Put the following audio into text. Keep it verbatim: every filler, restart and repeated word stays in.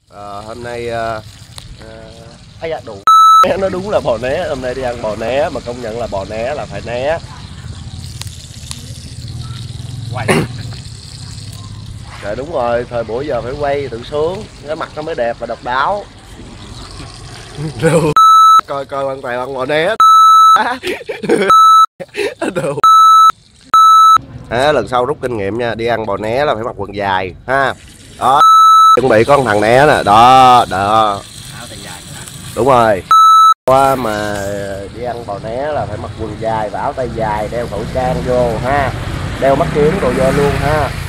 À, hôm nay à, à, da, đủ nó đúng là bò né. Hôm nay đi ăn bò né mà công nhận là bò né là phải né. Quay. Rồi đúng rồi, thời buổi giờ phải quay tự sướng, cái mặt nó mới đẹp và độc đáo. Coi coi quan tài ăn bò né. À, lần sau rút kinh nghiệm nha, đi ăn bò né là phải mặc quần dài ha. Đó, chuẩn bị có một thằng né nè, đó, đó. Đúng rồi. Qua mà đi ăn bò né là phải mặc quần dài và áo tay dài, đeo khẩu trang vô ha, đeo mắt kiếng đồ vô luôn ha.